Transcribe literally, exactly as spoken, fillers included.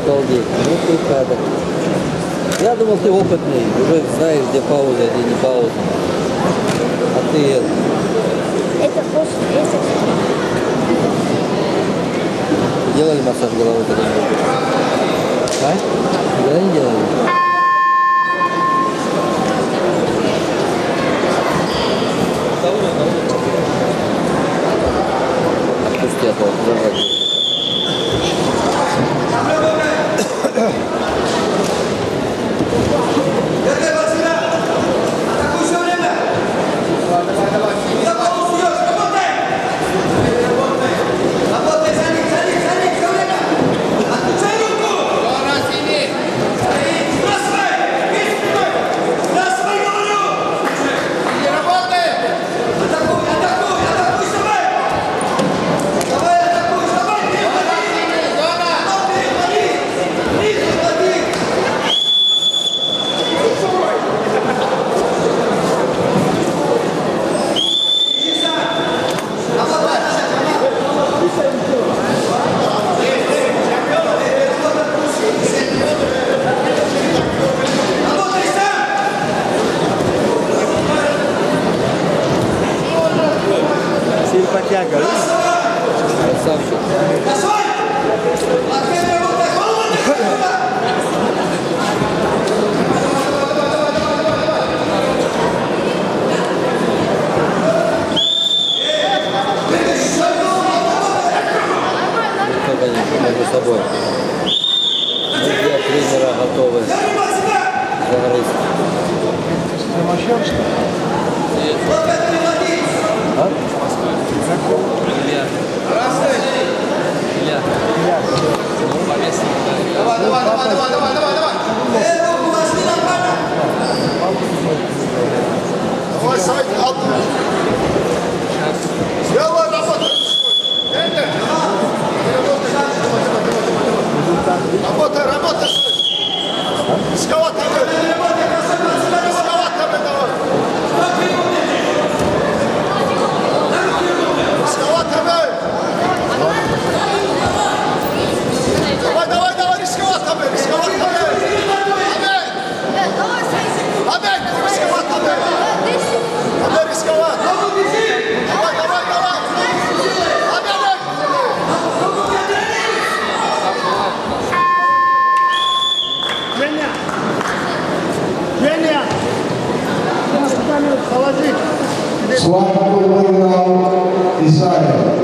Обалдеть. Ну ты кадр. Я думал, ты опытный, уже знаешь, где пауза, где не пауза. А ты это. Это после леса. Делали массаж головы когда-нибудь? А? Никогда не делали? Отпусти, а то зажать. Симпатяга. Красавчик. Как они между собой? Друзья тренера готовы загрызть. Замощен, что ли? А? Давай, давай, давай, давай, давай, давай, давай. Давай, сайт, алты. Сделай работу. Работай, работай. С кого-то вы. С кого-то вы давай. С кого-то вы. Давай, давай, давай, рисковато вы, рисковато вы. Аминь. Аминь, рисковато вы. Аминь, рисковато. Давай, давай, давай. Аминь. Женя! Женя! Положи! Слава выиграл Израиль.